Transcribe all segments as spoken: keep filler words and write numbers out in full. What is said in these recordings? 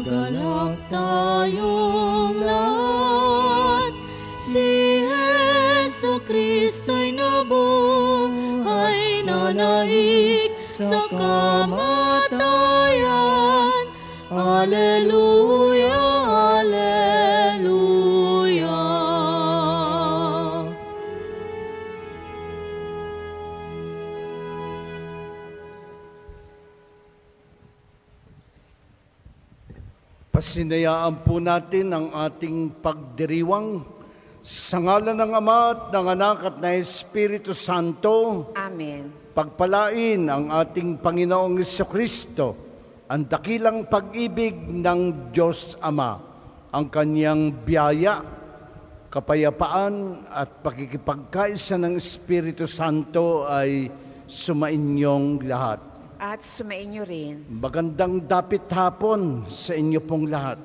Magalak tayong lahat, si Jesu Kristo'y nabuhay, nanaig sa kamatayan. Alleluia, Alleluia. Pasinayaan po natin ang ating pagdiriwang sa ngalan ng Ama at ng Anak at ng Espiritu Santo. Amen. Pagpalain ang ating Panginoong Jesucristo, ang dakilang pag-ibig ng Diyos Ama, ang kanyang biyaya, kapayapaan at pakikipagkaisa ng Espiritu Santo ay sumainyong lahat. At sumainyo rin. Magandang dapit hapon sa inyo pong lahat.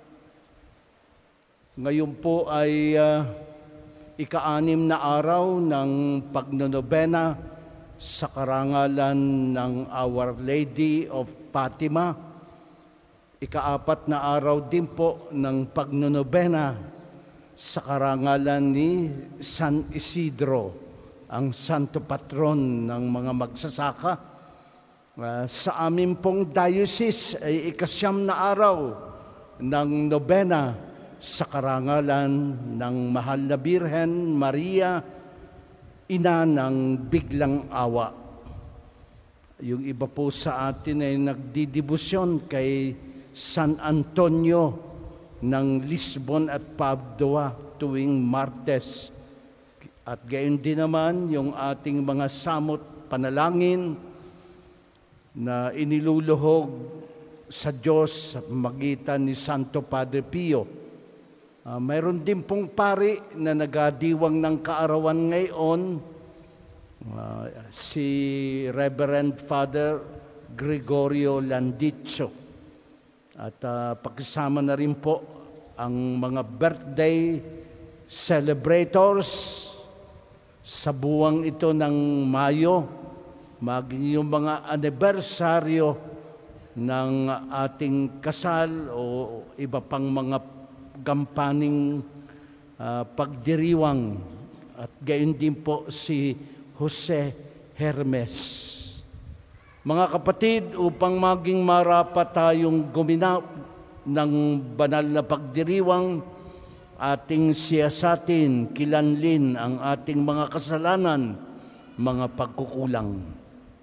Ngayon po ay uh, ika-anim na araw ng pagnonobena sa karangalan ng Our Lady of Fatima. Ika-apat na araw din po ng pagnonobena sa karangalan ni San Isidro, ang santo patron ng mga magsasaka. Uh, sa amin pong diocese ay ikasyam na araw ng nobena sa karangalan ng Mahal na Birhen Maria, ina ng biglang awa. Yung iba po sa atin ay nagdidibusyon kay San Antonio ng Lisbon at Padua tuwing Martes. At gayon din naman yung ating mga samot panalangin na iniluluhog sa Diyos sa magitan ni Santo Padre Pio. Uh, mayroon din pong pari na nagadiwang ng kaarawan ngayon, uh, si Reverend Father Gregorio Landicho. At uh, pakisama na rin po ang mga birthday celebrators sa buwang ito ng Mayo, maging yung mga anibersaryo ng ating kasal o iba pang mga gampaning uh, pagdiriwang, at gayon din po si Jose Hermes. Mga kapatid, upang maging marapat tayong guminap ng banal na pagdiriwang, ating siyasatin, kilanlin ang ating mga kasalanan, mga pagkukulang.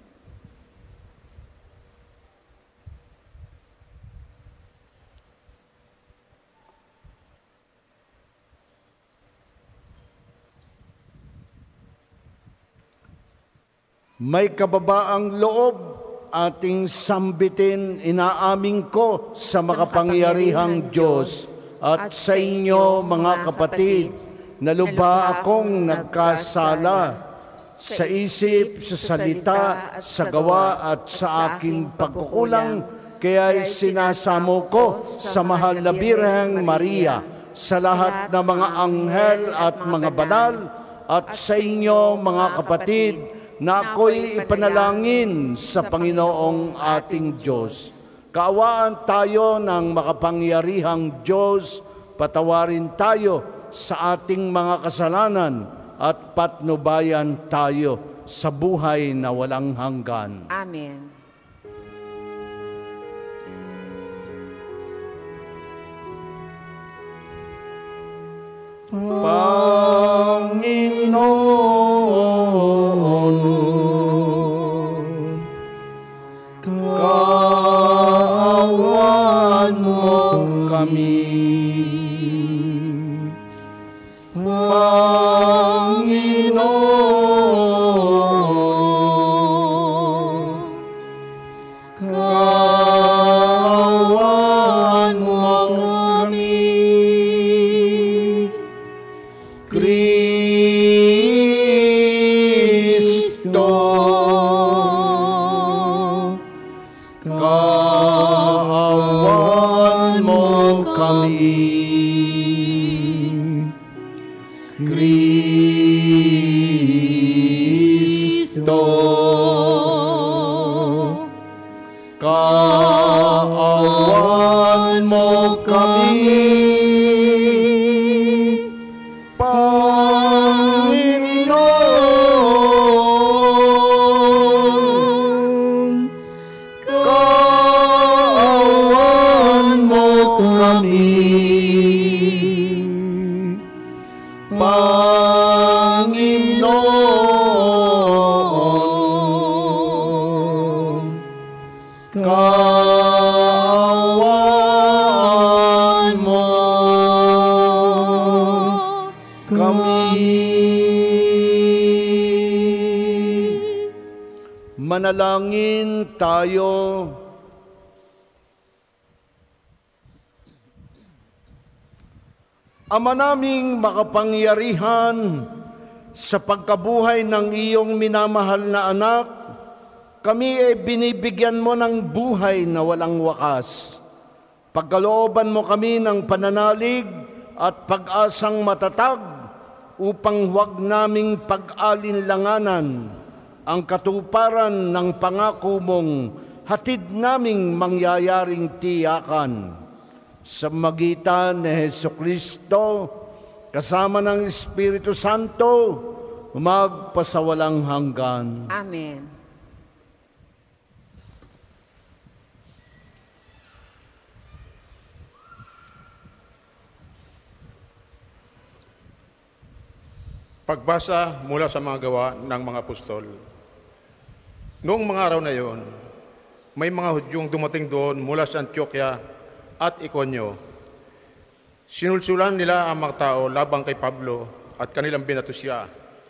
May kababaang loob ating sambitin, inaamin ko sa makapangyarihang Diyos at sa inyo mga kapatid, na lubha akong nagkasala sa isip, sa salita, sa gawa at sa aking pagkukulang, kaya'y sinasamo ko sa Mahal na Birheng Maria, sa lahat ng mga anghel at mga banal, at sa inyo mga kapatid, na ako'y ipanalangin sa Panginoong ating Diyos. Kaawaan tayo ng makapangyarihang Diyos, patawarin tayo sa ating mga kasalanan at patnubayan tayo sa buhay na walang hanggan. Amen. Panginoon, kaawaan mo kami. Panginoon, kaawaan mo kami. Kristo, kaawaan mo kami. Kristo, kaawaan mo Manalangin tayo. Ama naming makapangyarihan, sa pagkabuhay ng iyong minamahal na anak, kami ay binibigyan mo ng buhay na walang wakas. Pagkalooban mo kami ng pananalig at pag-asang matatag upang huwag naming pag-alinlanganan ang katuparan ng pangako mong hatid naming mangyayaring tiyakan. Sa magitan ni Hesukristo, kasama ng Espiritu Santo, magpasawalang hanggan. Amen. Pagbasa mula sa mga gawa ng mga apostol. Noong mga araw na yon, may mga Hudyong dumating doon mula sa Antioquia at Iconio. Sinulsulan nila ang mga tao labang kay Pablo at kanilang binato siya.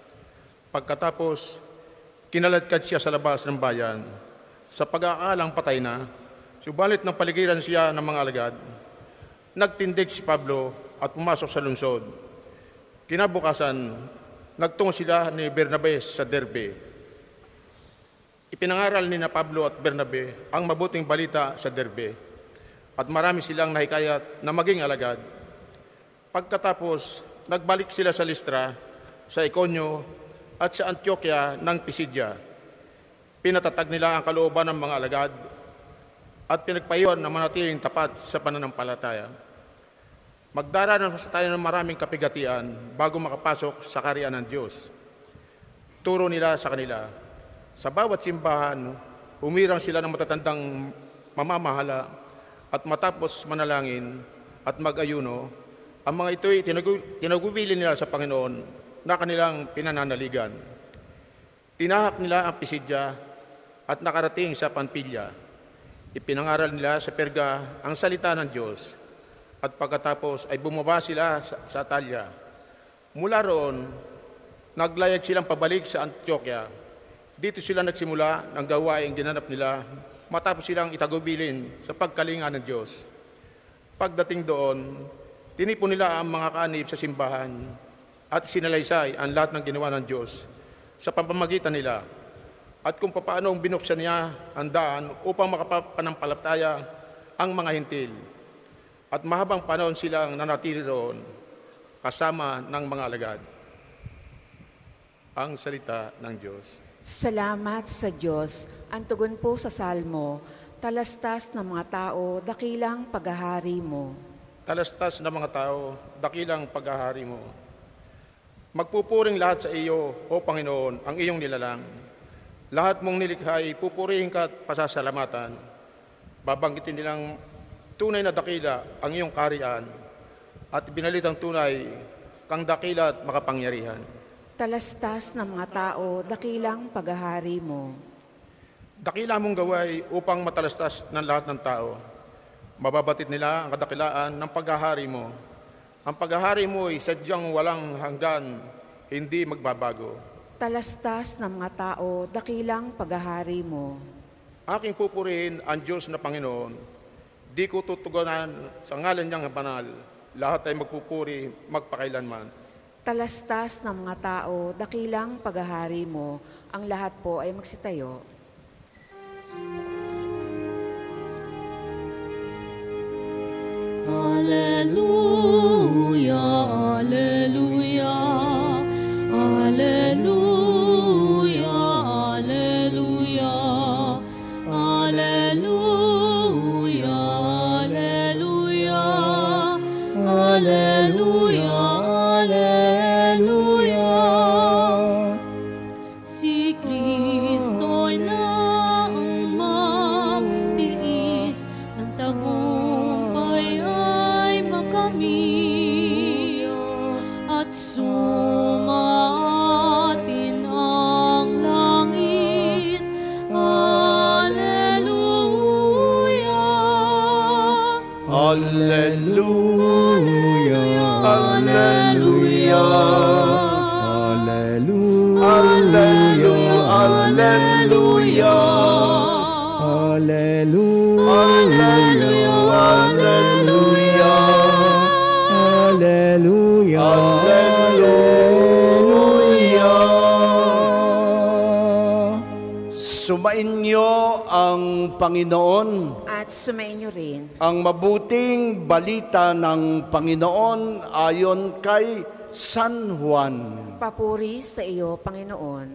Pagkatapos, kinaladkad siya sa labas ng bayan sa pag-aakalang patay na, subalit ng paligiran siya ng mga alagad. Nagtindig si Pablo at pumasok sa lungsod. Kinabukasan, nagtungo sila ni Bernabe sa Derbe. Ipinangaral ni na Pablo at Bernabe ang mabuting balita sa Derbe at marami silang nahikayat na maging alagad. Pagkatapos, nagbalik sila sa Listra, sa Iconio at sa Antioquia ng Pisidia. Pinatatag nila ang kalooban ng mga alagad at pinagpayuan na manatiling tapat sa pananampalataya. Magdaranas tayo ng maraming kapigatian bago makapasok sa kaharian ng Diyos. Turo nila sa kanila, sa bawat simbahan, umirang sila ng matatandang mamamahala at matapos manalangin at mag-ayuno, ang mga ito'y tinagubili nila sa Panginoon na kanilang pinananaligan. Tinahak nila ang Pisidia at nakarating sa Pampilya. Ipinangaral nila sa Perga ang salita ng Diyos at pagkatapos ay bumaba sila sa, sa Atalya. Mula roon, naglayag silang pabalik sa Antioquia. Dito sila nagsimula ng gawaing ginanap nila matapos silang itagubilin sa pagkalinga ng Diyos. Pagdating doon, tinipon nila ang mga kaanib sa simbahan at sinalaysay ang lahat ng ginawa ng Diyos sa pamamagitan nila at kung paano binuksan niya ang daan upang makapanampalataya ang mga hintil. At mahabang panahon silang nanatili roon kasama ng mga alagad. Ang salita ng Diyos. Salamat sa Diyos. Ang tugon po sa salmo, talastas ng mga tao, dakilang paghahari mo. Talastas ng mga tao, dakilang paghahari mo. Magpupuring lahat sa iyo, O Panginoon, ang iyong nilalang. Lahat mong nilikha ay pupurihin ka at pasasalamatan. Babanggitin nilang tunay na dakila ang iyong kaharian at binalitang tunay kang dakila at makapangyarihan. Talastas ng mga tao, dakilang paghahari mo. Dakila mong gaway upang matalastas ng lahat ng tao. Mababatid nila ang kadakilaan ng paghahari mo. Ang paghahari mo ay sadyang walang hanggan, hindi magbabago. Talastas ng mga tao, dakilang paghahari mo. Aking pupurihin ang Diyos na Panginoon. Di ko tutugunan sa ngalan niyang banal. Lahat ay magpupuri, magpakailanman. Talastas ng mga tao, dakilang paghahari mo. Ang lahat po ay magsitayo. Alleluia, alleluia, alleluia, alleluia, alleluia, alleluia, alleluia, alleluia. Si Kristo'y naumagtiis ng tagumpay ay makamit at sumaatin ang langit Alleluia, Alleluia, Alleluia. Alleluia. Sumainyo ang Panginoon. At sumainyo rin. Ang mabuting balita ng Panginoon ayon kay San Juan. Papuri sa iyo, Panginoon.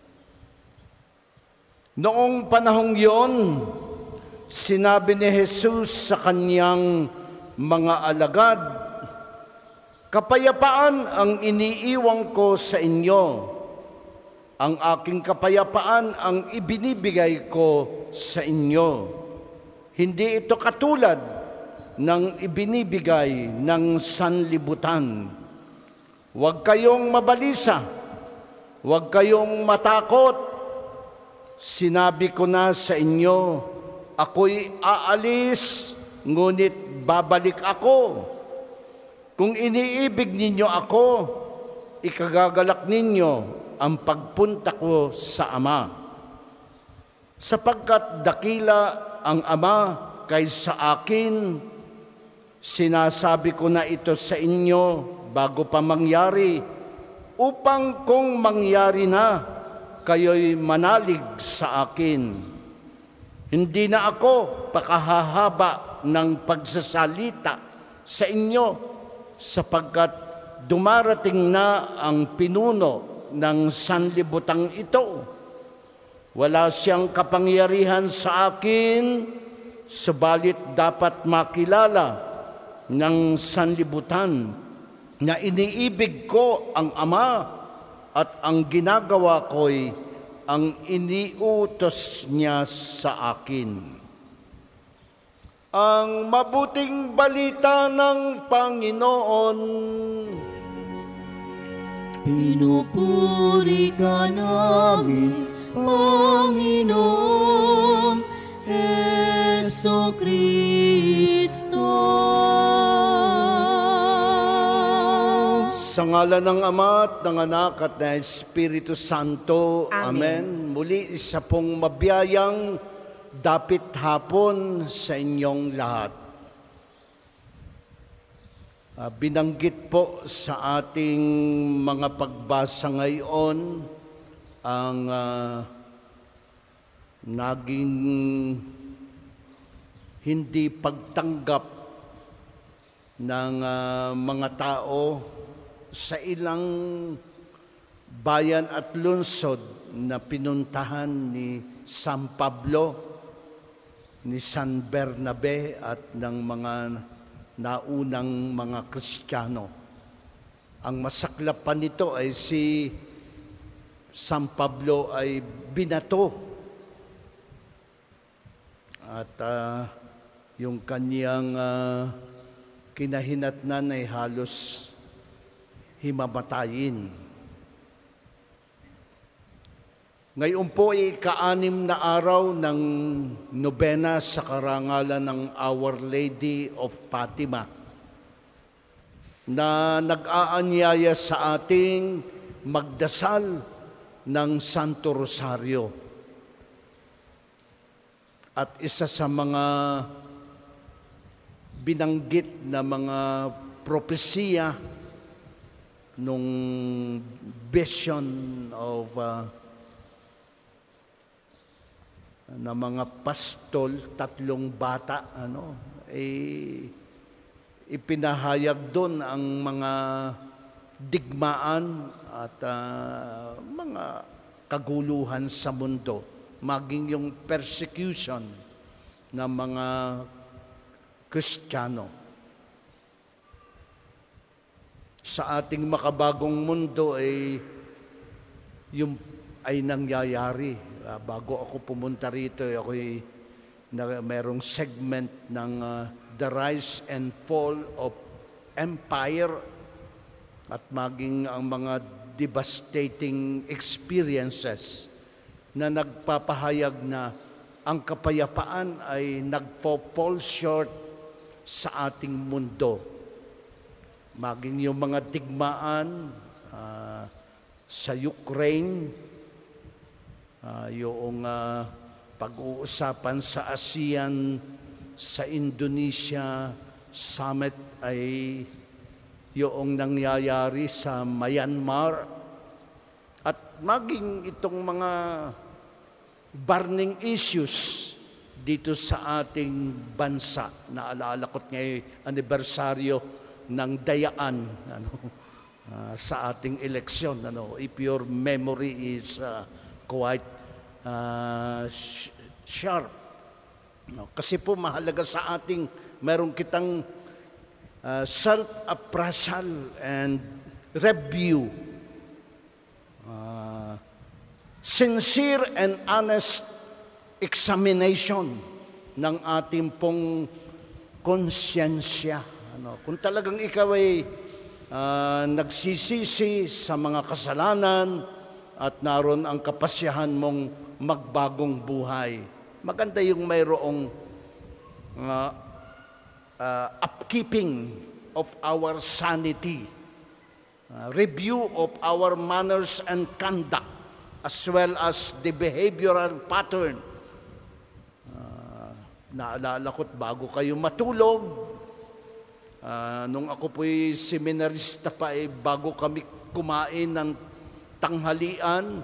Noong panahong yon, sinabi ni Jesus sa kanyang mga alagad, "Kapayapaan ang iniiwan ko sa inyo. Ang aking kapayapaan ang ibinibigay ko sa inyo. Hindi ito katulad ng ibinibigay ng sanlibutan. Huwag kayong mabalisa, huwag kayong matakot. Sinabi ko na sa inyo, ako'y aalis, ngunit babalik ako. Kung iniibig ninyo ako, ikagagalak ninyo ang pagpunta ko sa Ama. Sapagkat dakila ang Ama kaysa akin, sinasabi ko na ito sa inyo bago pa mangyari, upang kung mangyari na, kayo'y manalig sa akin. Hindi na ako pakahahaba ng pagsasalita sa inyo, sapagkat dumarating na ang pinuno ng sanlibutang ito. Wala siyang kapangyarihan sa akin, subalit dapat makilala ng sanlibutan na iniibig ko ang Ama at ang ginagawa ko'y ang iniutos niya sa akin." Ang mabuting balita ng Panginoon. Pinupuri ka namin, Panginoon Heso Kristo. Sa ngalan ng Ama at ng Anak at ng Espiritu Santo. Amen. Amen. Muli isa pong mabiyayang dapit hapon sa inyong lahat. Uh, binanggit po sa ating mga pagbasa ngayon ang uh, naging hindi pagtanggap ng uh, mga tao sa ilang bayan at lungsod na pinuntahan ni San Pablo, ni San Bernabe at ng mga naunang mga Kristiyano. Ang masaklap pa nito ay si San Pablo ay binato at uh, yung kanyang uh, kinahinatnan ay halos himamatayin. Ngayon po ay ka-anim na araw ng nobena sa karangalan ng Our Lady of Fatima na nag-aanyaya sa ating magdasal ng Santo Rosario. At isa sa mga binanggit na mga propesiya nung vision of uh, na mga pastol, tatlong bata, ano, eh, ipinahayag doon ang mga digmaan at uh, mga kaguluhan sa mundo, maging yung persecution ng mga Kristiyano. Sa ating makabagong mundo ay yung ay nangyayari. Uh, bago ako pumunta rito, ako'y na merong segment ng uh, The Rise and Fall of Empire at maging ang mga devastating experiences na nagpapahayag na ang kapayapaan ay nagpo-fall short sa ating mundo. Maging yung mga digmaan uh, sa Ukraine, uh, yung uh, pag-uusapan sa ASEAN, sa Indonesia Summit ay yung nangyayari sa Myanmar at maging itong mga burning issues dito sa ating bansa. Naalala ko't ngayon anibersaryo ng dayaan ano, uh, sa ating eleksyon. Ano, if your memory is uh, quite uh, sh- sharp. No, kasi po mahalaga sa ating meron kitang uh, self-appraisal and review. Uh, sincere and honest examination ng ating pong konsyensya. Ano, kung talagang ikaw ay uh, nagsisisi sa mga kasalanan at naroon ang kapasyahan mong magbagong buhay, maganda yung mayroong uh, uh, upkeeping of our sanity, uh, review of our manners and conduct, as well as the behavioral pattern. Naalala ko't bago kayo matulog, uh, nung ako po'y seminarista pa, eh, bago kami kumain ng tanghalian,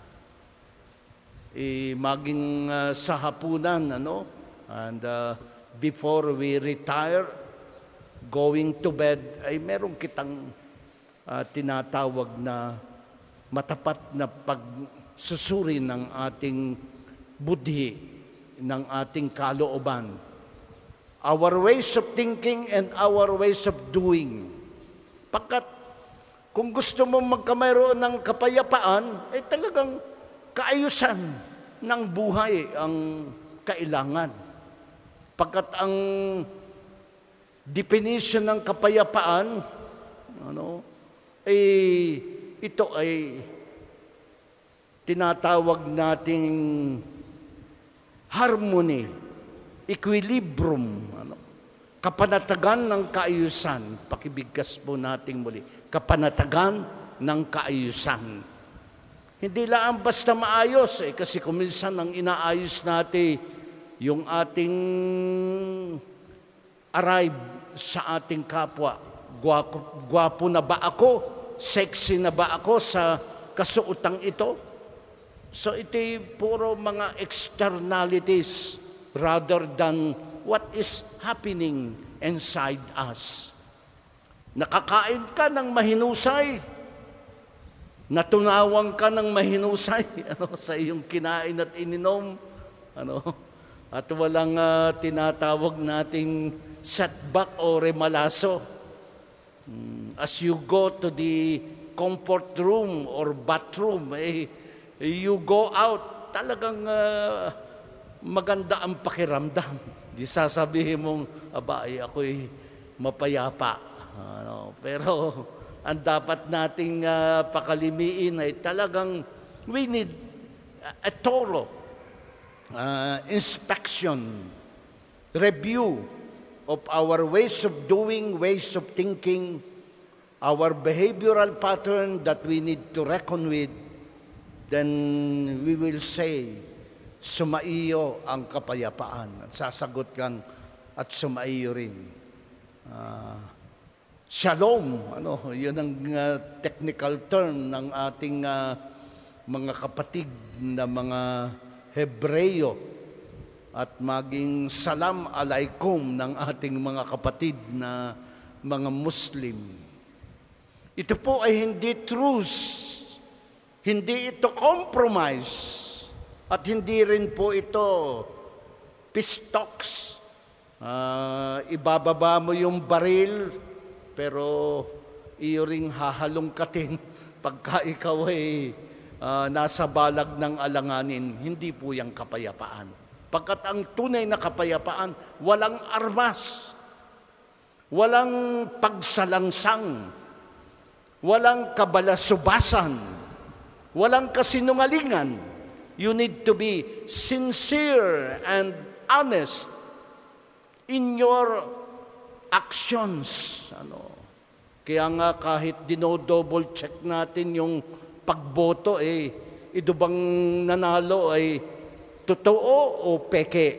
eh, maging uh, sa hapunan, ano? And uh, before we retire, going to bed, ay meron kitang uh, tinatawag na matapat na pagsusuri ng ating budhi, ng ating kalooban, our ways of thinking and our ways of doing. Pagkat kung gusto mo magkamayroon ng kapayapaan, ay talagang kaayusan ng buhay ang kailangan. Pagkat ang definition ng kapayapaan, ano, ay ito ay tinatawag nating harmony, equilibrium, ano, kapanatagan ng kaayusan. Pakibigkas po nating muli, kapanatagan ng kaayusan. Hindi lang basta maayos, eh, kasi kung minsan ang inaayos natin yung ating arrive sa ating kapwa. Gwapo, gwapo na ba ako? Sexy na ba ako sa kasuotang ito? So ito'y puro mga externalities rather than what is happening inside us. Nakakain ka ng mahinusay, natunawang ka ng mahinusay ano, sa iyong kinain at ininom, ano, at walang uh, tinatawag nating setback o remalaso. Hmm, as you go to the comfort room or bathroom, eh, you go out, talagang uh, maganda ang pakiramdam. Di sasabihin mong, aba, ay ako'y mapayapa. Ano, pero ang dapat nating uh, pakalimiin ay talagang we need a thorough uh, inspection, review of our ways of doing, ways of thinking, our behavioral pattern that we need to reckon with. Then we will say, sumaiyo ang kapayapaan. At sasagot kang, at sumaiyo rin. Uh, shalom, ano, yun ang uh, technical term ng ating uh, mga kapatid na mga Hebreyo. At maging salam alaikum ng ating mga kapatid na mga Muslim. Ito po ay hindi truce. Hindi ito compromise at hindi rin po ito peace talks. Uh, ibababa mo yung baril pero iyo ring hahalongkatin pagka ikaw ay uh, nasa balag ng alanganin. Hindi po yung kapayapaan. Pagkat ang tunay na kapayapaan, walang armas, walang pagsalangsang, walang kabalasubasan, walang kasinungalingan. You need to be sincere and honest in your actions. Ano? Kaya nga kahit dino-double check natin yung pagboto, eh, ito bang nanalo ay totoo o peke?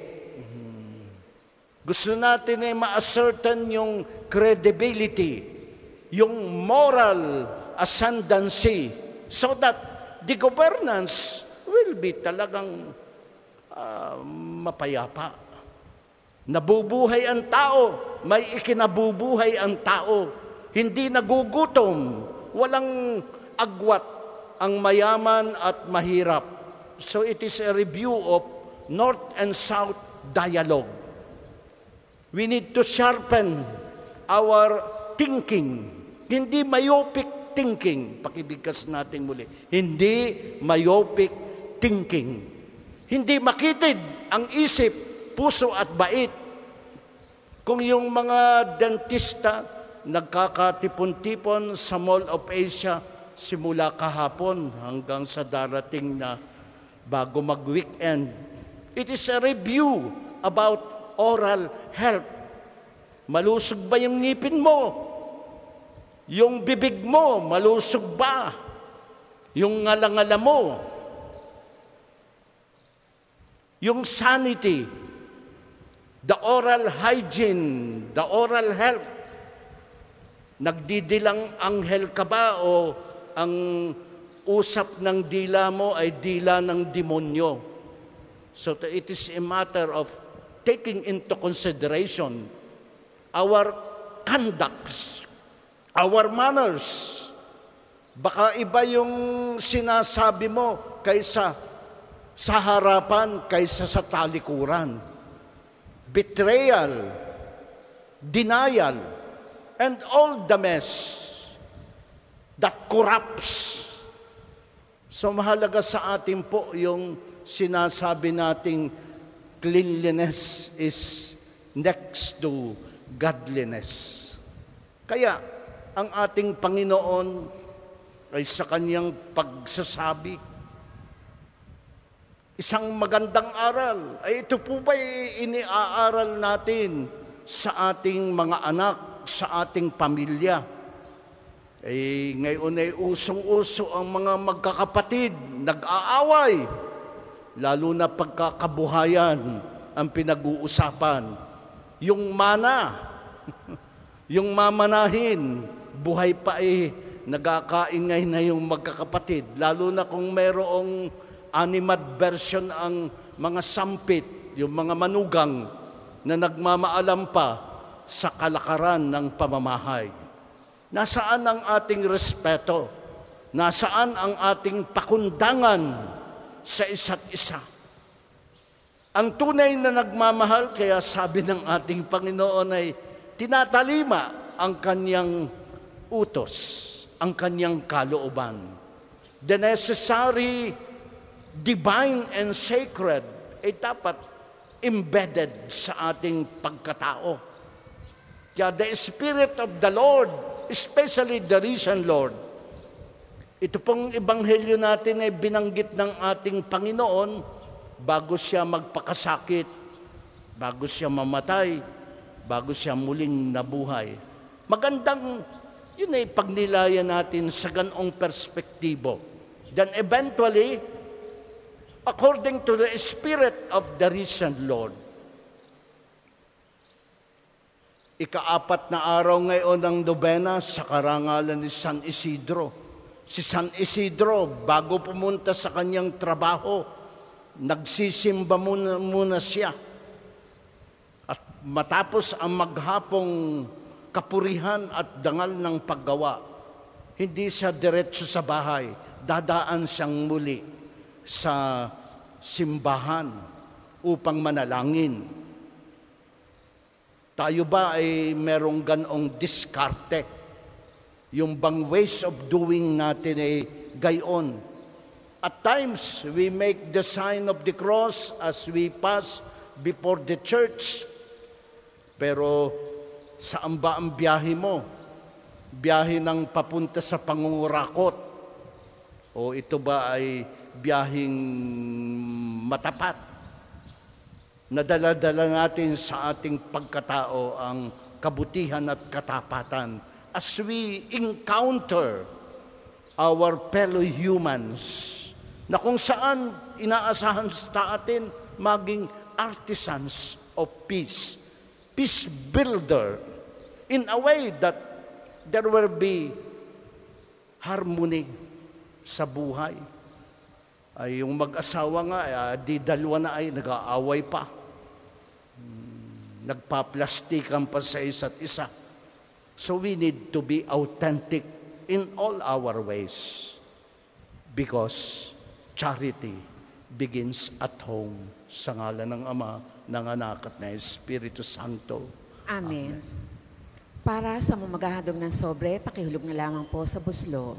Gusto natin ay ma-ascertain yung credibility, yung moral ascendancy, so that the governance will be talagang uh, mapayapa. Nabubuhay ang tao, may ikinabubuhay ang tao, hindi nagugutom, walang agwat ang mayaman at mahirap. So it is a review of North and South dialogue. We need to sharpen our thinking. Hindi myopic thinking. Pakibigkas natin muli. Hindi myopic thinking. Hindi makitid ang isip, puso at bait. Kung yung mga dentista nagkakatipon-tipon sa Mall of Asia simula kahapon hanggang sa darating na bago mag-weekend, it is a review about oral health. Malusog ba yung ngipin mo? Yung bibig mo, malusog ba? Yung ngalangala mo? Yung sanity, the oral hygiene, the oral health. Nagdidilang anghel ka ba o ang usap ng dila mo ay dila ng demonyo? So it is a matter of taking into consideration our conducts, our manners. Baka iba yung sinasabi mo kaysa sa harapan, kaysa sa talikuran. Betrayal, denial, and all the mess that corrupts. So mahalaga sa atin po yung sinasabi nating cleanliness is next to godliness. Kaya, ang ating Panginoon ay sa kanyang pagsasabi, isang magandang aral. Ay ito po ba iniaaral natin sa ating mga anak, sa ating pamilya? Eh, ngayon ay usong-uso ang mga magkakapatid, nag-aaway. Lalo na pagkakabuhayan ang pinag-uusapan. Yung mana, yung mamanahin, buhay pa eh, nagkakaingay na yung magkakapatid. Lalo na kung mayroong animadversion ang mga sampit, yung mga manugang na nagmamaalam pa sa kalakaran ng pamamahay. Nasaan ang ating respeto? Nasaan ang ating pakundangan sa isa't isa? Ang tunay na nagmamahal, kaya sabi ng ating Panginoon ay tinatalima ang kanyang utos, ang kanyang kalooban. The necessary, divine and sacred ay dapat embedded sa ating pagkatao. Kaya the Spirit of the Lord, especially the risen Lord, ito pong ebanghelyo natin ay binanggit ng ating Panginoon bago siya magpakasakit, bago siya mamatay, bago siya muling nabuhay. Magandang yun ay pagnilayan natin sa ganong perspektibo. Then eventually, according to the Spirit of the risen Lord, ikaapat na araw ngayon ng nobena sa karangalan ni San Isidro. Si San Isidro, bago pumunta sa kanyang trabaho, nagsisimba muna, muna siya. At matapos ang maghapong kapurihan at dangal ng paggawa, hindi siya diretso sa bahay, dadaan siyang muli sa simbahan upang manalangin. Tayo ba ay merong ganong diskarte? Yung bang ways of doing natin ay gayon. At times, we make the sign of the cross as we pass before the church. Pero saan ba ang biyahe mo? Biyahe ng papunta sa pangungurakot? O ito ba ay biyaheng matapat? Nadala-dala natin sa ating pagkatao ang kabutihan at katapatan as we encounter our fellow humans na kung saan inaasahan sa atin maging artisans of peace, peace builder, in a way that there will be harmony sa buhay. Ay yung mag-asawa nga, uh, di dalawa na ay nag-aaway pa. Hmm, nagpa-plastikan pa sa isa't isa. So we need to be authentic in all our ways because charity begins at home sa ngalan ng Ama, ng Anak at ng Espiritu Santo. Amen. Amen. Para sa mamagahadog ng sobre, pakihulog na lamang po sa buslo.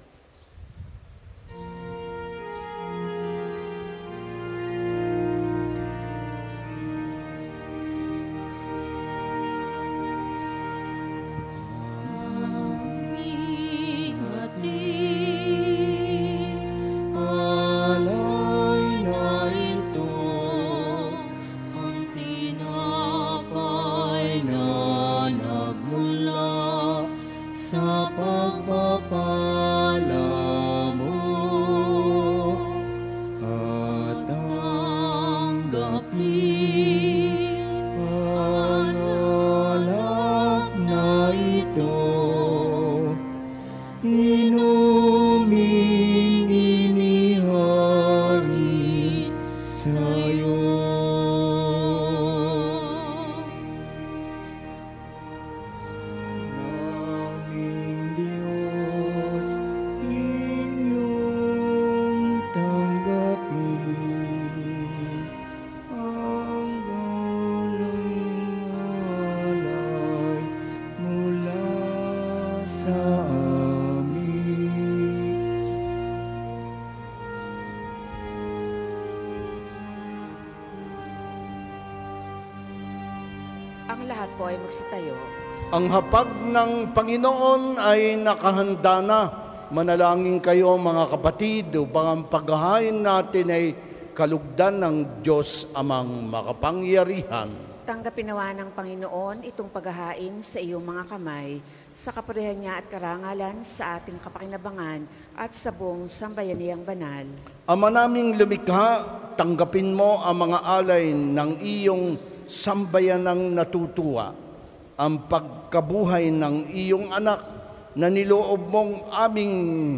Ang lahat po ay magsitayo. Ang hapag ng Panginoon ay nakahanda na. Manalangin kayo mga kapatid upang ang paghahain natin ay kalugdan ng Diyos Amang makapangyarihan. Tanggapin nawa ng Panginoon itong paghahain sa iyong mga kamay, sa kapurihan niya at karangalan sa ating kapakinabangan at sa buong sambayaniyang banal. Ama naming lumikha, tanggapin mo ang mga alay ng iyong sambayanang natutuwa, ang pagkabuhay ng iyong anak na niloob mong aming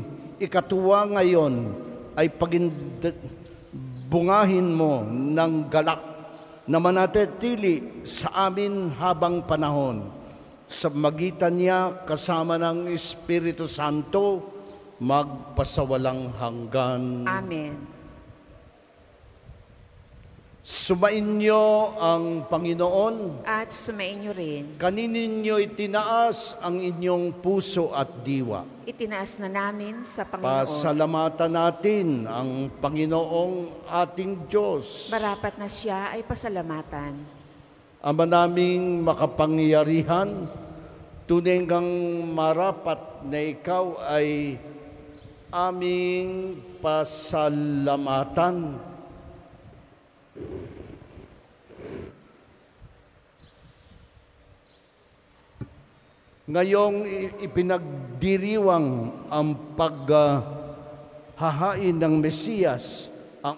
ikatuwa ngayon ay pagbungahin mo ng galak na manatili sa amin habang panahon. Sa magitan niya kasama ng Espiritu Santo, magpasawalang hanggan. Amen. Sumainyo ang Panginoon. At sumainyo rin. Kaninyo itinaas ang inyong puso at diwa. Itinaas na namin sa Panginoon. Pasalamatan natin ang Panginoong ating Diyos. Marapat na siya ay pasalamatan. Ama naming makapangyarihan, tunay kang marapat na ikaw ay aming pasalamatan. Ngayong ipinagdiriwang ang paghahain ng Mesiyas ang,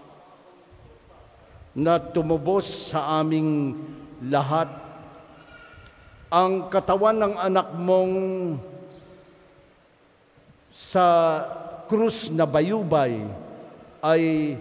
na tumubos sa aming lahat, ang katawan ng anak mong sa krus na bayubay ay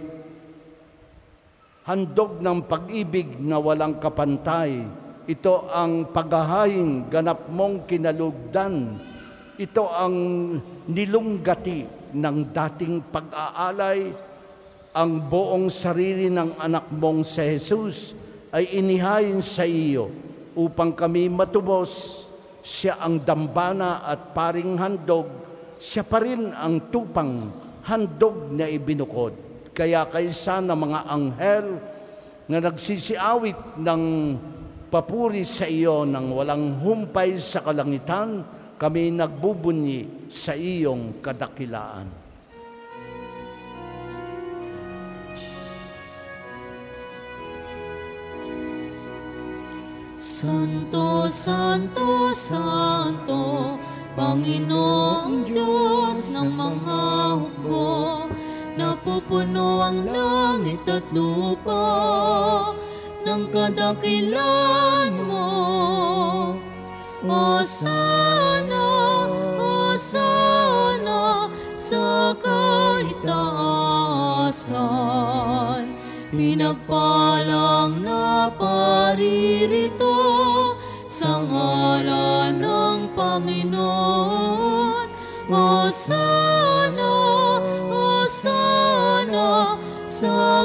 handog ng pag-ibig na walang kapantay. Ito ang paghahain ganap mong kinalugdan. Ito ang nilunggati ng dating pag-aalay. Ang buong sarili ng anak mong si Jesus ay inihain sa iyo upang kami matubos. Siya ang dambana at paring handog. Siya pa rin ang tupang handog na ibinukod. Kaya kaysa ng mga anghel na nagsisiawit ng papuri sa iyo ng walang humpay sa kalangitan, kami nagbubunyi sa iyong kadakilaan. Santo, Santo, Santo, Panginoong Diyos ng mga hukbo, na Napupuno ang langit at lupa ng kadakilan mo. Hosana, Hosana sa kaitaasan. Pinagpalang na paririto sa ngalan ng Panginoon. Hosana, Hosana sa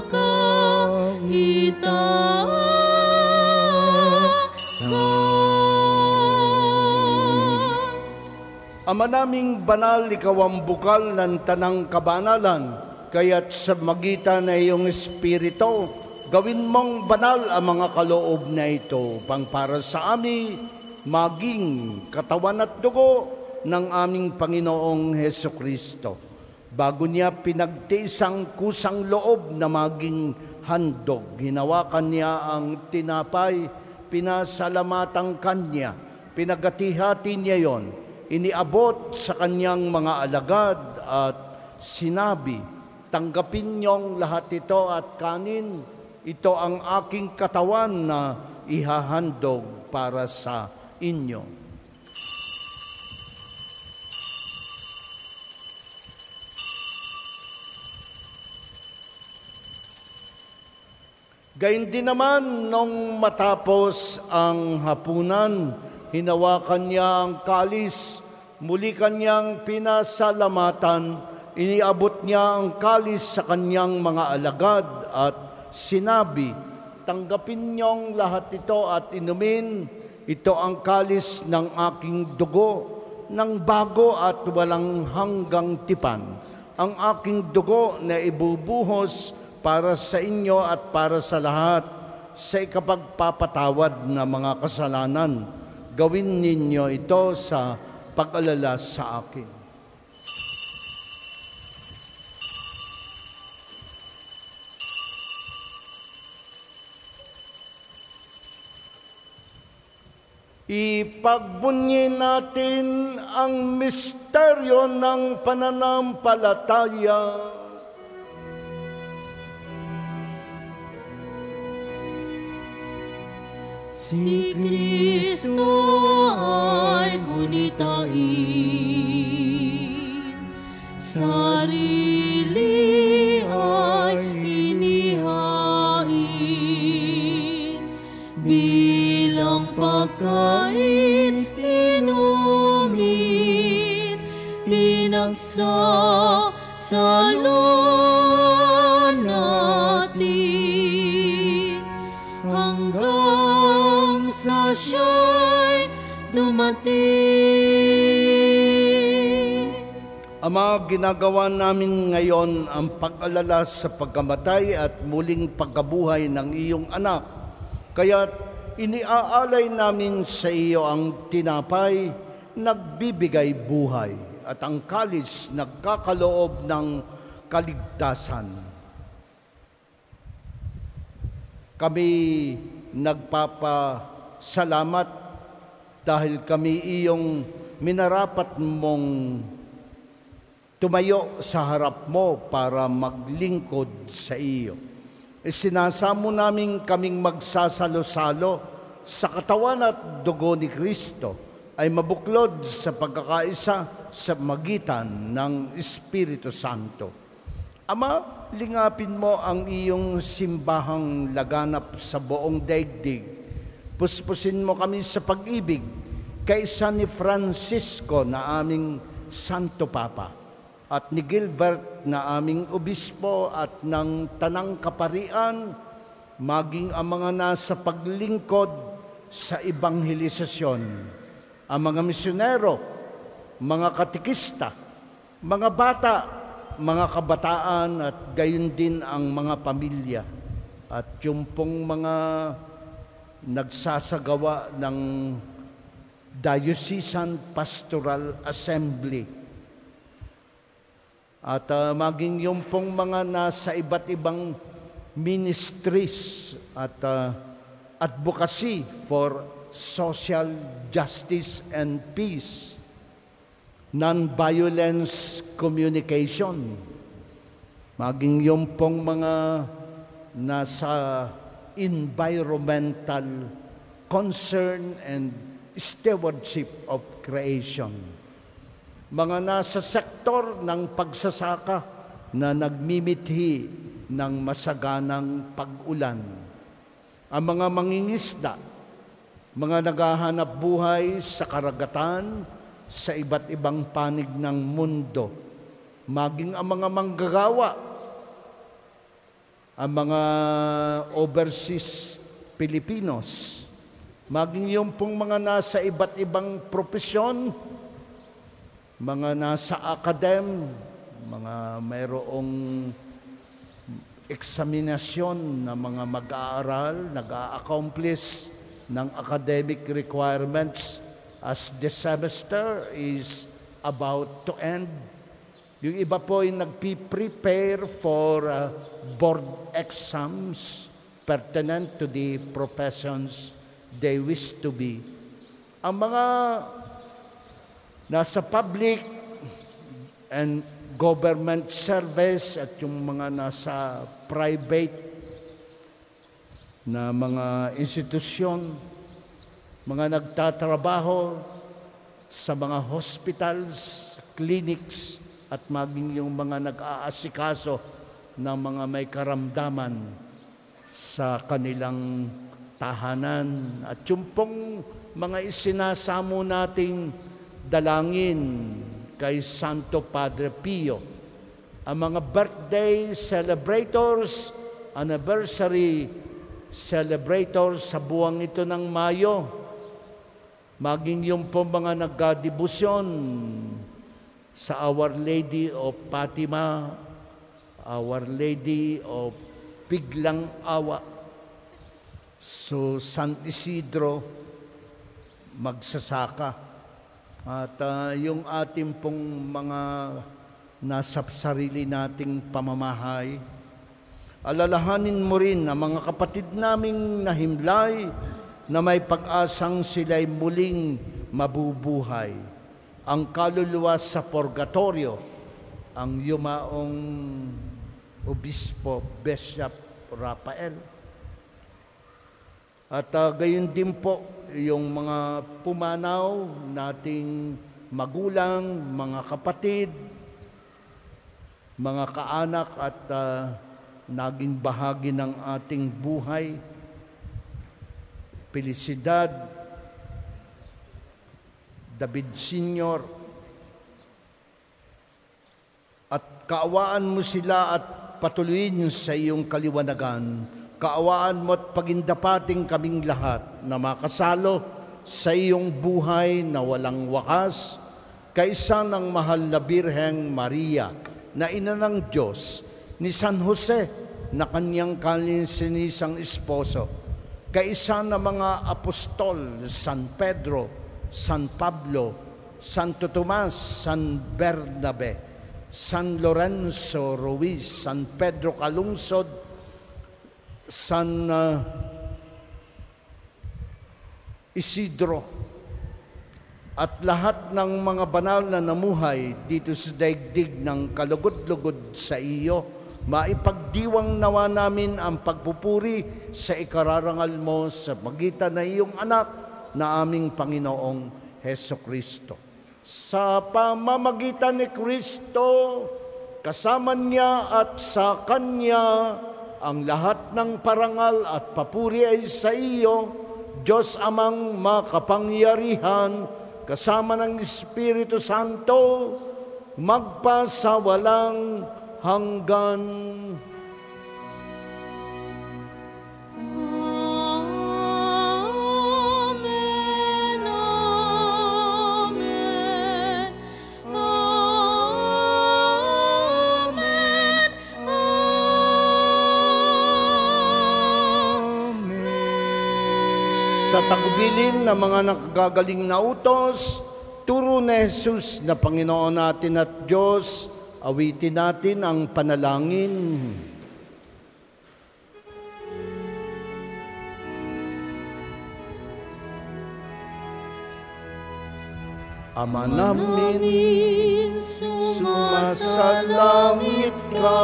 kaitaasan. Ama naming banal, ikaw ang bukal ng tanang kabanalan, kaya't sa magitan na iyong Espiritu, gawin mong banal ang mga kaloob na ito, pang para sa amin, maging katawan at dugo ng aming Panginoong Heso Kristo. Bago niya pinagtiis ang kusang loob na maging handog, hinawakan niya ang tinapay, pinasalamatan kanya, pinagati-hati niya yon, iniabot sa kanyang mga alagad at sinabi, tanggapin niyong lahat ito at kanin, ito ang aking katawan na ihahandog para sa inyo. Gayun din naman, nung matapos ang hapunan, hinawakan niya ang kalis, muli kanyang pinasalamatan, iniabot niya ang kalis sa kanyang mga alagad at sinabi, tanggapin niyong lahat ito at inumin, ito ang kalis ng aking dugo, ng bago at walang hanggang tipan, ang aking dugo na ibubuhos para sa inyo at para sa lahat, sa ikapagpapatawad na mga kasalanan. Gawin ninyo ito sa pag-alala sa akin. Ipagbunyi natin ang misteryo ng pananampalataya. Si Kristo ay gunitain, sarili ay inihain, bilang pagkain inumin, pinagsasaluan natin, hanggang sa siya'y dumating. Ama, ginagawa namin ngayon ang pag-alala sa pagkamatay at muling pagkabuhay ng iyong anak. Kaya't iniaalay namin sa iyo ang tinapay, nagbibigay buhay, at ang kalis, nagkakaloob ng kaligtasan. Kami nagpapasalamat dahil kami iyong minarapat mong tumayo sa harap mo para maglingkod sa iyo. Isinasamo namin kaming magsasalo-salo sa katawan at dugo ni Kristo ay mabuklod sa pagkakaisa sa magitan ng Espiritu Santo. Ama, lingapin mo ang iyong simbahang laganap sa buong daigdig. Puspusin mo kami sa pag-ibig kaysa ni Francisco na aming Santo Papa at ni Gilbert na aming Obispo at ng Tanang Kaparian, maging ang mga nasa paglingkod sa ebanghelisasyon, ang mga misyonero, mga katikista, mga bata, mga kabataan at gayon din ang mga pamilya at yung pong mga nagsasagawa ng Diocesan Pastoral Assembly at uh, maging yung pong mga nasa iba't ibang ministries at uh, advocacy for social justice and peace, non-violence communication, maging yung pong mga nasa environmental concern and stewardship of creation. Mga nasa sektor ng pagsasaka na nagmimithi ng masaganang pag-ulan. Ang mga mangingisda, mga naghahanap buhay sa karagatan, sa iba't ibang panig ng mundo, maging ang mga manggagawa, ang mga overseas Filipinos, maging yung pong mga nasa iba't ibang propesyon, mga nasa academ, mga mayroong eksaminasyon na mga mag-aaral, nag-a-accomplish ng academic requirements as the semester is about to end. Yung iba po ay nagpi-prepare for uh, board exams pertinent to the professions they wish to be. Ang mga nasa public and government service at yung mga nasa private na mga institusyon, mga nagtatrabaho sa mga hospitals, clinics, at maging yung mga nag-aasikaso ng mga may karamdaman sa kanilang tahanan. At yung pong mga isinasamo nating dalangin kay Santo Padre Pio, ang mga birthday celebrators, anniversary celebrators sa buwang ito ng Mayo, maging yung po mga nagdebosyon sa Our Lady of Fatima, Our Lady of Biglang Awa, so San Isidro, magsasaka. At uh, yung ating pong mga nasa sarili nating pamamahay, alalahanin mo rin ang mga kapatid naming nahimlay na may pag-asang sila'y muling mabubuhay. Ang kaluluwa sa purgatorio, ang yumaong Obispo Bishop Rafael. At uh, gayon din po yung mga pumanaw nating magulang, mga kapatid, mga kaanak at uh, naging bahagi ng ating buhay. Felicidad, David Senior, at kaawaan mo sila at patuloyin sa iyong kaliwanagan. Kaawaan mo at pagindapating kaming lahat na makasalo sa iyong buhay na walang wakas, kaisa ng mahal na Birheng Maria, na ina ng Diyos, ni San Jose, na kanyang kalinsinisang esposo, kaisa ng mga apostol, San Pedro, San Pablo, Santo Tomas, San Bernabe, San Lorenzo Ruiz, San Pedro Calungsod, San uh, Isidro, at lahat ng mga banal na namuhay dito sa daigdig ng kalugod-lugod sa iyo, maipagdiwang nawa namin ang pagpupuri sa ikararangal mo sa pagitan na iyong anak na aming Panginoong Heso Kristo. Sa pamamagitan ni Kristo, kasama niya at sa Kanya, ang lahat ng parangal at papuri ay sa iyo, Diyos Amang makapangyarihan, kasama ng Espiritu Santo, magpasawalang hanggan. Sa tagubilin ng mga nakagagaling na utos, turo ni Jesus na Panginoon natin at Diyos, awitin natin ang panalangin. Ama namin, sumasalangit ka,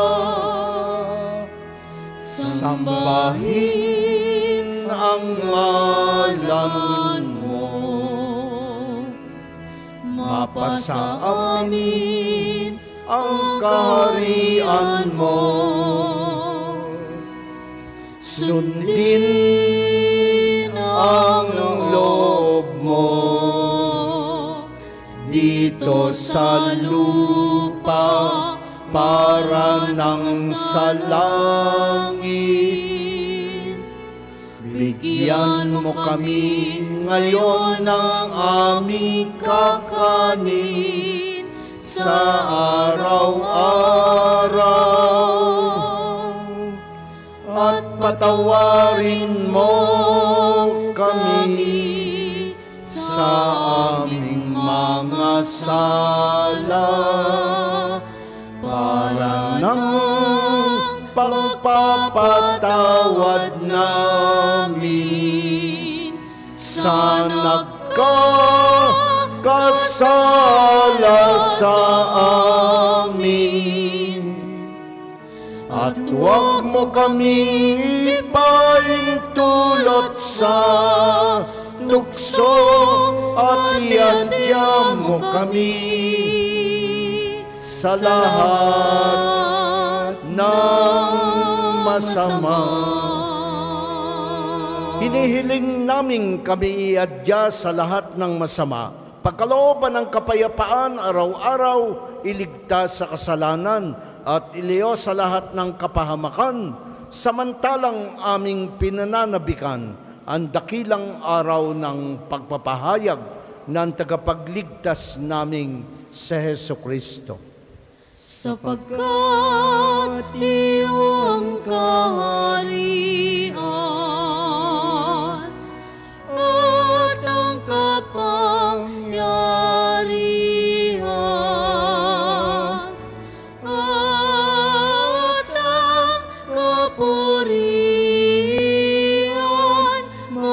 sambahin ang ngalan mo, mapasa amin ang kaharian mo, sundin ang loob mo dito sa lupa para nang sa langit. Bigyan mo kami ngayon ng aming kakanin sa araw-araw, at patawarin mo kami sa aming mga sala, para ng pagpapatawad namin sa nagkakasala sa amin. At huwag mo kaming ipaintulot sa tukso, at iadya mo kami sa lahat ng masama. Hinihiling namin kami iadya sa lahat ng masama, pagkalooban ng kapayapaan araw-araw, iligtas sa kasalanan, at iliyo sa lahat ng kapahamakan, samantalang aming pinananabikan ang dakilang araw ng pagpapahayag ng tagapagligtas naming si Jesucristo. Sapagkat iyong kaharian at ang kapangyarihan at ang kapurihan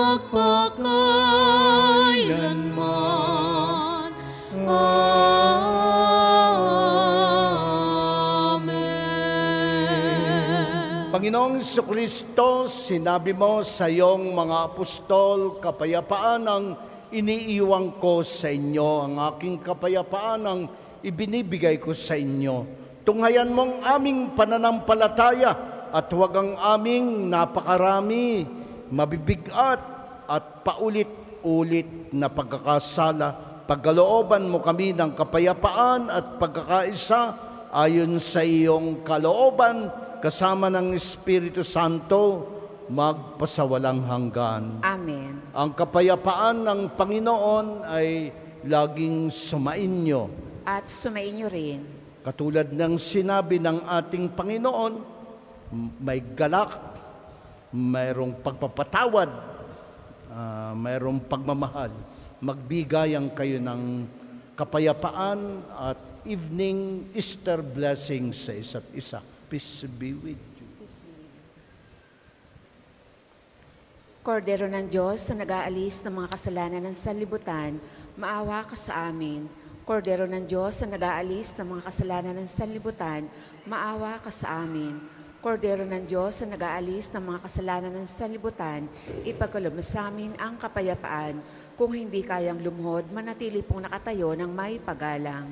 magpakailanman. Panginoong Jesucristo, sinabi mo sa iyong mga apostol, kapayapaan ang iniiwan ko sa inyo, ang aking kapayapaan ang ibinibigay ko sa inyo. Tunghayan mong aming pananampalataya at huwag ang aming napakarami, mabibigat at paulit-ulit na pagkakasala. Pagkalooban mo kami ng kapayapaan at pagkakaisa ayon sa iyong kalooban, kasama ng Espiritu Santo, magpasawalang hanggan. Amen. Ang kapayapaan ng Panginoon ay laging sumainyo. At sumainyo rin. Katulad ng sinabi ng ating Panginoon, may galak, mayroong pagpapatawad, uh, mayroong pagmamahal. Magbigayan kayo ng kapayapaan at evening Easter blessings sa isa't isa. Peace be with you. Kordero ng Diyos na nag-aalis ng mga kasalanan ng sanlibutan, maawa ka sa amin. Kordero ng Diyos na nag-aalis ng mga kasalanan ng sanlibutan, maawa ka sa amin. Kordero ng Diyos na nag-aalis ng mga kasalanan ng sanlibutan, ipagkaloob mo sa amin ang kapayapaan. Kung hindi kayang lumuhod, manatili pong nakatayo ng may paggalang.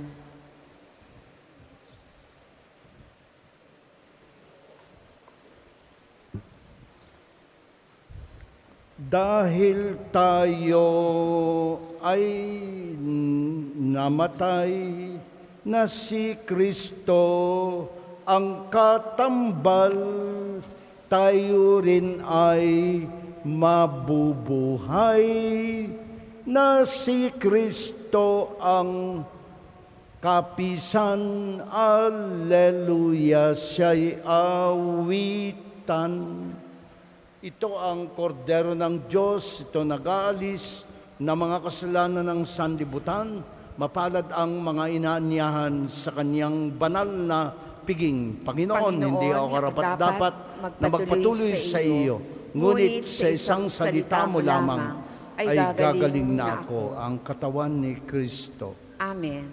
Dahil tayo ay namatay na si Kristo ang katambal, tayo rin ay mabubuhay na si Kristo ang kapisan. Alleluia, siya'y awitan. Ito ang kordero ng Diyos, ito nag-aalis na mga kasalanan ng sanlibutan. Mapalad ang mga inaanyahan sa kanyang banal na piging. Panginoon, Panginoon, hindi ako karapat-dapat na magpatuloy sa iyo. Ngunit sa isang salita mo lamang, ay, ay gagaling, gagaling na na ako, ang katawan ni Kristo. Amen.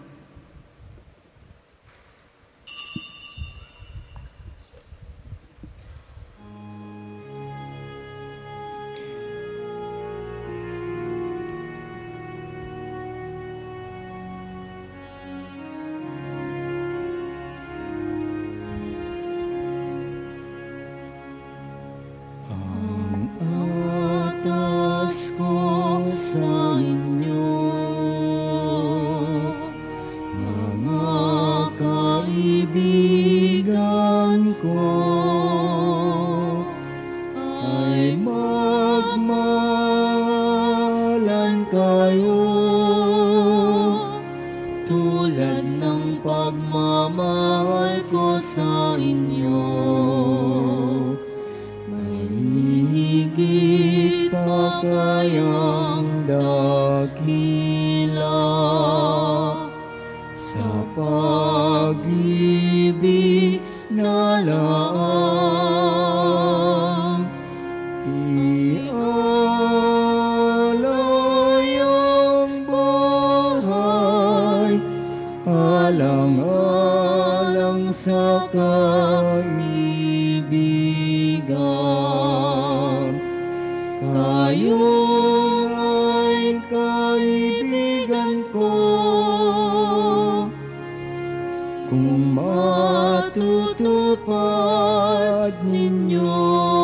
Atas ko sa inyo, mga kaibigan ko, ay magmahalan kayo tulad ng pagmamahal ko sa inyo. Higit pa kayang dakila sa pag-ibig na laang ialay ang buhay alang-alang sa kaibigan. Kayo ay kaibigan ko, kung matutupad ninyo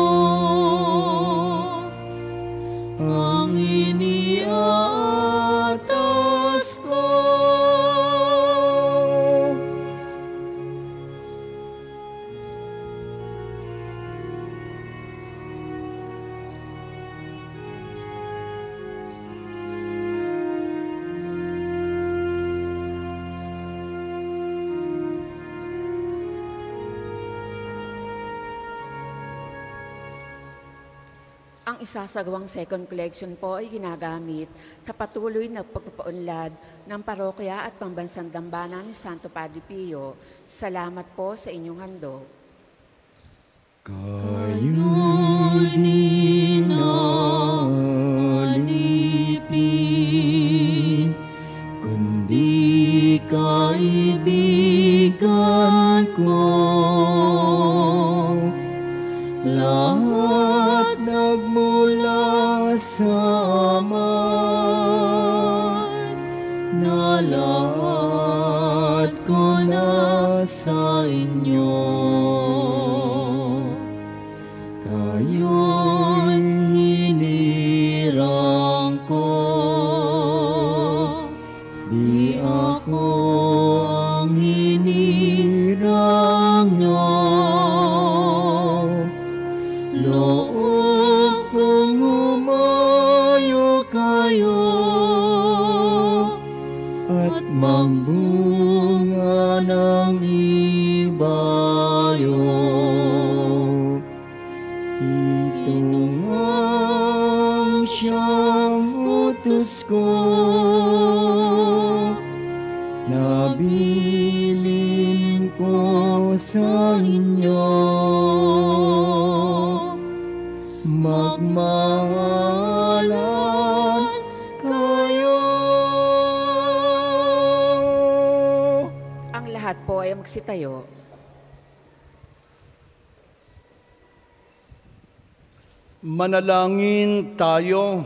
ang iniaatas ko. Ang isasagawang second collection po ay ginagamit sa patuloy na pagpapaunlad ng parokya at pambansang dambana ni Santo Padre Pio. Salamat po sa inyong handog. Kayo'y ninalipin, kundi kaibigan ko. Lahat nagmula sa Ama, na lahat ko na sa inyo. Kayo'y hinirang ko, di ako ang hinirang nyo. Loob kong umayo kayo at magbunga ng ibayo. Ito ang siyang utos ko, nabilin ko sa inyo. Magmahalan kayo. Ang lahat po ay magsitayo. Manalangin tayo.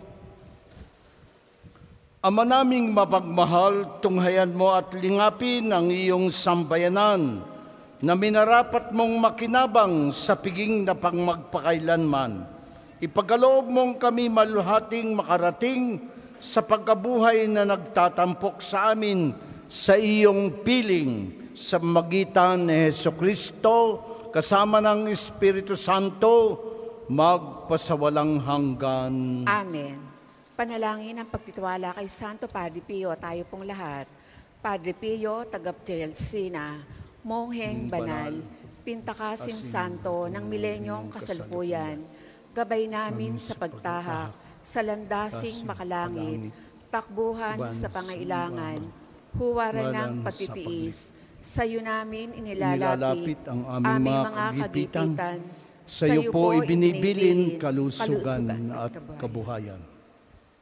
Ama naming mapagmahal, tunghayan mo at lingapin ang iyong sambayanan na minarapat mong makinabang sa piging na pangmagpakailanman. Ipagaloob mong kami maluhating makarating sa pagkabuhay na nagtatampok sa amin sa iyong piling sa magitan ni Jesucristo kasama ng Espiritu Santo magpasawalang hanggan. Amen. Panalangin ang pagtitiwala kay Santo Padre Pio, tayo pong lahat. Padre Pio, taga-Pielsina, Mongheng Banal, Pintakasin Santo ng milenyong kasalukuyan, gabay namin sa pagtahak, sa landasing makalangit, takbuhan sa pangailangan, huwaran ng pagtitiis, sa iyo namin inilalapit ang aming mga kagipitan. Sa iyo po ibinibilin kalusugan at kabuhayan.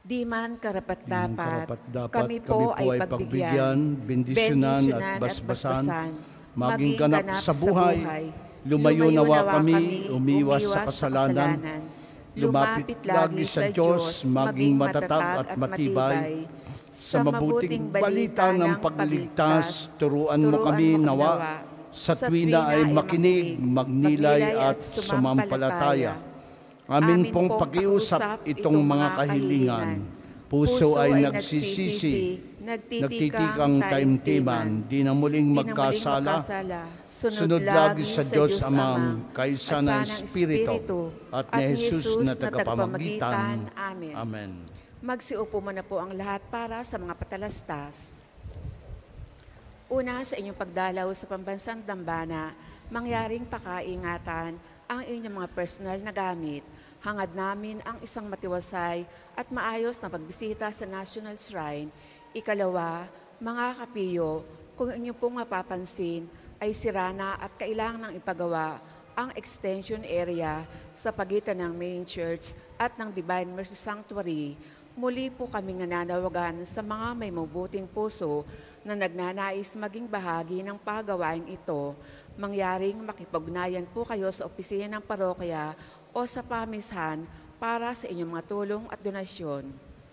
Di man karapat-dapat, karapat-dapat, kami po ay pagbigyan, bendisyonan at basbasan, maging ganap sa buhay. Lumayo nawa kami, umiwas sa kasalanan, lumapit lagi sa Diyos, maging matatag at matibay. Sa mabuting balita ng pagligtas, turuan mo kami nawa, sa tuwina ay makinig, magnilay at sumampalataya. Amin pong pakiusap itong mga kahilingan. Puso ay nagsisisi, nagtitikang taimtiman, di na muling magkasala. Sunod lagi sa Diyos Amang, kaisa ng Espiritu, at ni Jesus na tagapamagitan. Amen. Amen. Magsiupo mo na po ang lahat para sa mga patalastas. Una, sa inyong pagdalaw sa pambansang dambana, mangyaring pakaingatan ang inyong mga personal na gamit. Hangad namin ang isang matiwasay at maayos na pagbisita sa National Shrine. Ikalawa, mga kapiyo, kung inyo pong mapapansin, ay sira na at kailangan ng ipagawa ang extension area sa pagitan ng main church at ng Divine Mercy Sanctuary. Muli po kaming nananawagan sa mga may mabuting puso na nagnanais maging bahagi ng pagawain ito. Mangyaring makipag-ugnayan po kayo sa opisina ng parokya o sa pamisahan para sa inyong mga tulong at donasyon.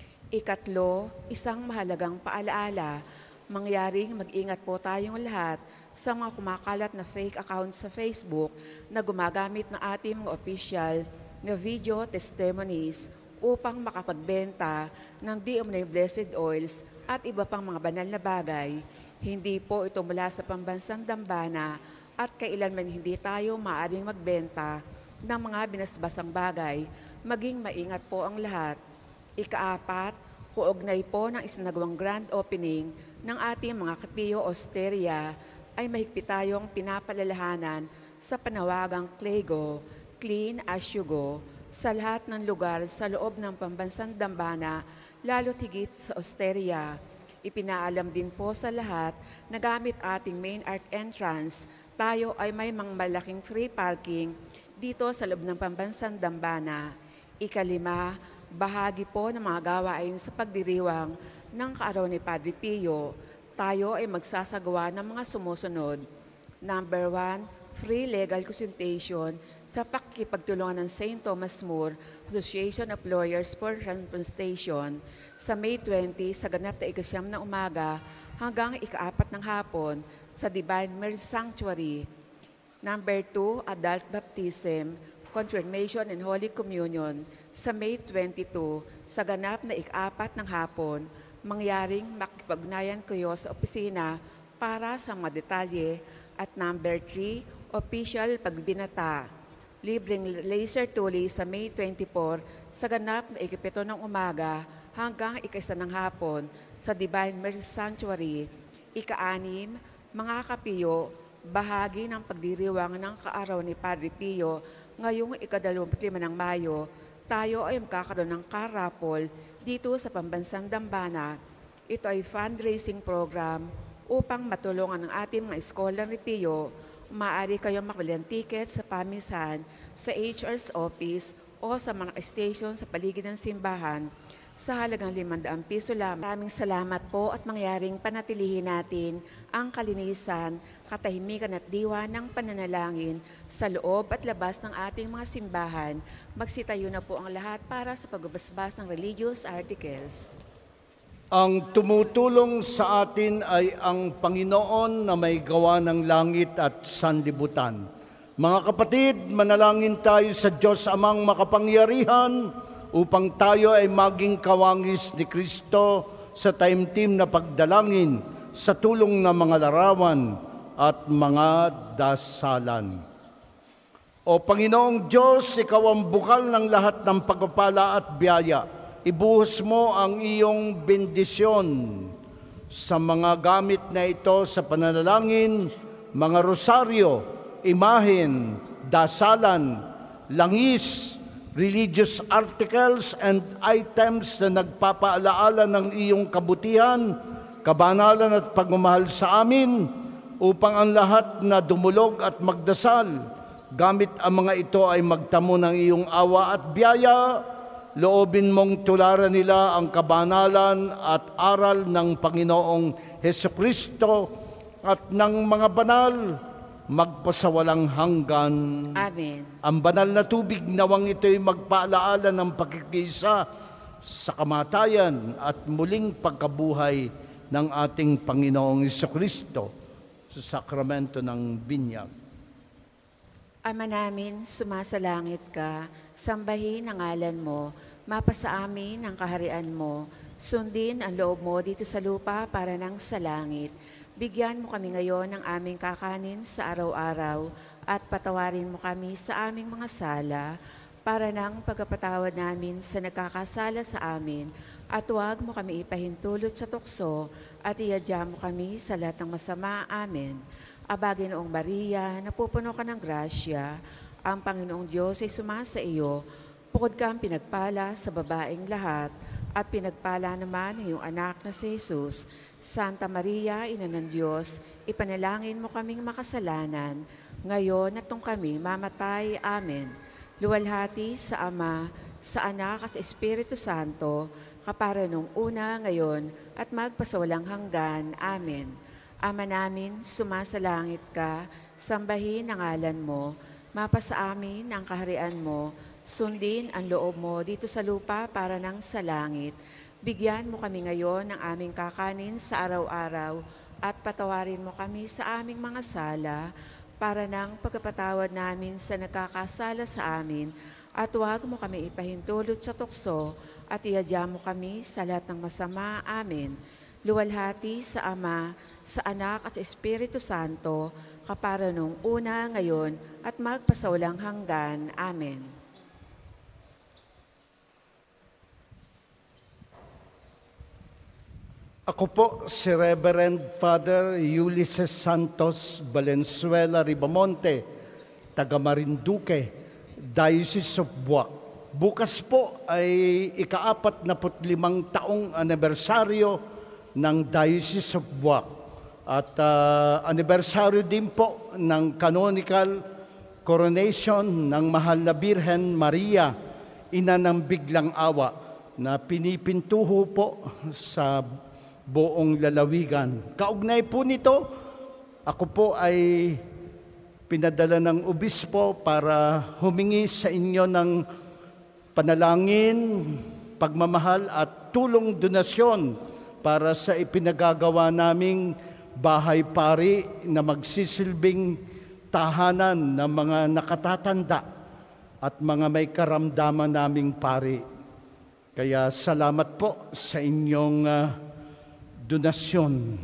Ikatlo, isang mahalagang paalaala, mangyaring mag-ingat po tayong lahat sa mga kumakalat na fake accounts sa Facebook na gumagamit ng ating mga official na video testimonies upang makapagbenta ng di umano'y blessed oils at iba pang mga banal na bagay. Hindi po ito mula sa pambansang dambana at kailanman hindi tayo maaaring magbenta ng mga binasbasang bagay, maging maingat po ang lahat. Ikaapat, kuugnay po ng isinagawang grand opening ng ating mga kapiyo osteria, ay mahigpit tayong pinapalalahanan sa panawagang Clego, Clean as you go, sa lahat ng lugar sa loob ng pambansang dambana, lalo't higit sa osteria. Ipinaalam din po sa lahat na gamit ating main arch entrance, tayo ay may mga malaking free parking dito sa loob ng pambansang dambana. Ikalima, bahagi po ng mga gawain sa pagdiriwang ng kaarawan ni Padre Pio. Tayo ay magsasagawa ng mga sumusunod. Number one, free legal consultation sa pakikipagtulungan ng Saint Thomas More Association of Lawyers for Transplantation sa May twentieth sa ganap na ikasyam ng umaga hanggang ikaapat ng hapon sa Divine Mercy Sanctuary. Number two, adult baptism, confirmation and Holy Communion sa May twenty-second sa ganap na ikaapat ng hapon. Mangyaring makipag-ugnayan kayo sa opisina para sa mga detalye. At number three, official pagbinata, libreng laser tuli sa May twenty-fourth sa ganap na ikapito ng umaga hanggang ikaisa ng hapon sa Divine Mercy Sanctuary. Ika-anim, mga kapiyo, bahagi ng pagdiriwang ng kaarawan ni Padre Pio ngayong ikadalawamput-lima ng Mayo, tayo ay magkakaroon ng car raffle dito sa pambansang dambana. Ito ay fundraising program upang matulungan ng ating mga eskola ni Pio. Maaari kayong makabili ng ticket sa pamisahan, sa H R's office o sa mga station sa paligid ng simbahan sa halagang limandaan piso lamang. Maraming salamat po at mangyaring panatilihin natin ang kalinisan, katahimikan at diwa ng pananalangin sa loob at labas ng ating mga simbahan. Magsitayo na po ang lahat para sa pagbabasbas ng religious articles. Ang tumutulong sa atin ay ang Panginoon na may gawa ng langit at sanlibutan. Mga kapatid, manalangin tayo sa Diyos Amang makapangyarihan upang tayo ay maging kawangis ni Kristo sa taimtim na pagdalangin sa tulong ng mga larawan at mga dasalan. O Panginoong Diyos, Ikaw ang bukal ng lahat ng pagpapala at biyaya. Ibuhos mo ang iyong bendisyon sa mga gamit na ito sa pananalangin, mga rosaryo, imahen, dasalan, langis, religious articles and items na nagpapaalaala ng iyong kabutihan, kabanalan at pagmamahal sa amin, upang ang lahat na dumulog at magdasal, gamit ang mga ito ay magtamo ng iyong awa at biyaya, loobin mong tularan nila ang kabanalan at aral ng Panginoong Hesukristo at ng mga banal magpasawalang hanggan. Amen. Ang banal na tubig nawang ito'y magpaalaala ng pagkikisa sa kamatayan at muling pagkabuhay ng ating Panginoong Hesukristo sa sakramento ng binyag. Ama namin, sumasalangit ka, sambahin ang ngalan mo, mapasa amin ang kaharian mo, sundin ang loob mo dito sa lupa para nang sa langit. Bigyan mo kami ngayon ng aming kakanin sa araw-araw at patawarin mo kami sa aming mga sala para nang pagkapatawad namin sa nagkakasala sa amin at huwag mo kami ipahintulot sa tukso at iadya mo kami sa lahat ng masama. Amen. Aba, Ginoong Maria, napupuno ka ng grasya, ang Panginoong Diyos ay sumasa iyo, bukod kang pinagpala sa babaeng lahat at pinagpala naman ang iyong anak na si Jesus. Santa Maria, Ina ng Diyos, ipanalangin mo kaming makasalanan, ngayon at nung kami mamatay. Amen. Luwalhati sa Ama, sa Anak at sa Espiritu Santo, kapara nung una, ngayon, at magpasawalang hanggan. Amen. Ama namin, sumasalangit ka, sambahin ang ngalan mo, mapasa amin ang kaharian mo, sundin ang loob mo dito sa lupa para nang sa langit. Bigyan mo kami ngayon ng aming kakanin sa araw-araw at patawarin mo kami sa aming mga sala para nang pagkapatawad namin sa nagkakasala sa amin at huwag mo kami ipahintulot sa tukso at iadya mo kami sa lahat ng masama. Amen. Luwalhati sa Ama, sa Anak at sa Espiritu Santo, kapara nung una, ngayon at magpasawalang hanggan. Amen. Ako po si Reverend Father Ulysses Santos Valenzuela Ribamonte, taga Marinduque, Diocese of Buwak. Bukas po ay ikaapat na putlimang taong anibersaryo ng Diocese of Buwak at uh, anibersaryo din po ng canonical coronation ng Mahal na Birhen Maria, Ina ng Biglang Awa, na pinipintuho po sa buong lalawigan. Kaugnay po nito, ako po ay pinadala ng obispo para humingi sa inyo ng panalangin, pagmamahal at tulong donasyon para sa ipinagagawa naming bahay pari na magsisilbing tahanan ng mga nakatatanda at mga may karamdaman naming pari. Kaya salamat po sa inyong uh, donasyon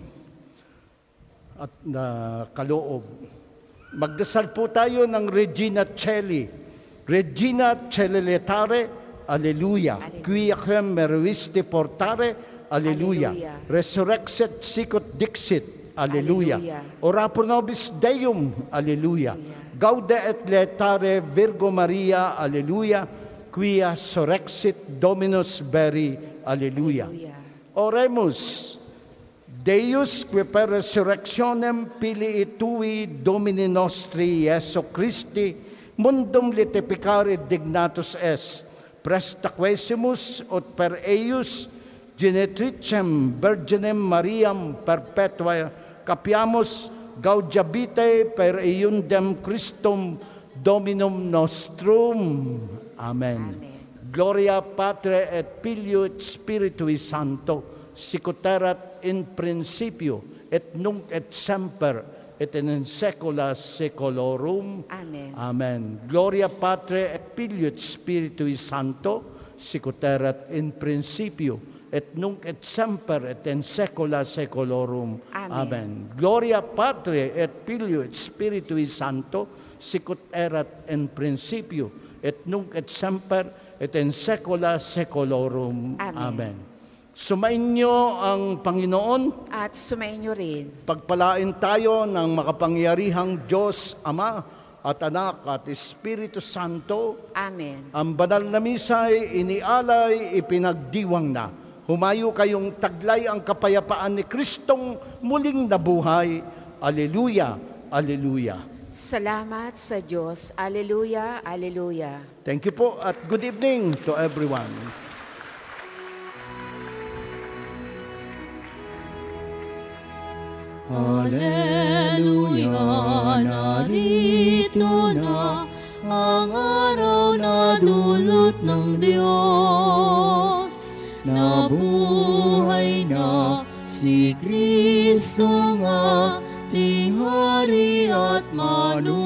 at na uh, kaloob. Magdasal po tayo ng Regina Coeli. Regina Coeli letare, Alleluia. Quiacem meruisti portare, Alleluia. Resurrexit sicut dixit, Alleluia. Ora pro nobis Deum, Alleluia. Gaude et letare Virgo Maria, Alleluia. Quia surrexit Dominus veri, Alleluia. Oremus. Deus, qui per resurrectionem filii tui Domini nostri Iesu Christi, mundum litificare dignatus est, prestaquesimus ut per eius genetricem Virginem Mariam perpetua capiamus gaudia vitae per eiundem Christum Dominum nostrum. Amen. Amen. Gloria Patri et Filio et Spiritui Sancto, sicut erat in principio et nunc et semper et in saecula saeculorum. Amen. Amen. Gloria Patri et Filio et Spiritui Sancto, sicut erat in principio et nunc et semper et in saecula saeculorum. Amen. Amen. Gloria Patri et Filio et Spiritui Sancto, sicut erat in principio et nunc et semper et in saecula saeculorum. Amen. Amen. Sumainyo ang Panginoon. At sumainyo rin. Pagpalain tayo ng makapangyarihang Diyos, Ama at Anak at Espiritu Santo. Amen. Ang banal na misa ay inialay, ipinagdiwang na. Humayo kayong taglay ang kapayapaan ni Kristong muling nabuhay. Alleluia, Alleluia. Salamat sa Diyos. Alleluia, alleluia. Thank you po at good evening to everyone. Hallelujah, narito na ang araw na dulot ng Diyos. Nabuhay na si Kristo ng ating Hari at Manu.